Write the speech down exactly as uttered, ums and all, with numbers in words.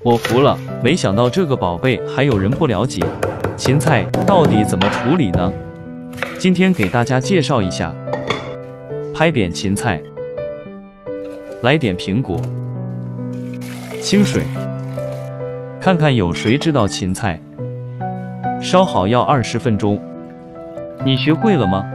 我服了，没想到这个宝贝还有人不了解。芹菜到底怎么处理呢？今天给大家介绍一下。拍扁芹菜，来点苹果，清水，看看有谁知道芹菜。烧好要二十分钟。你学会了吗？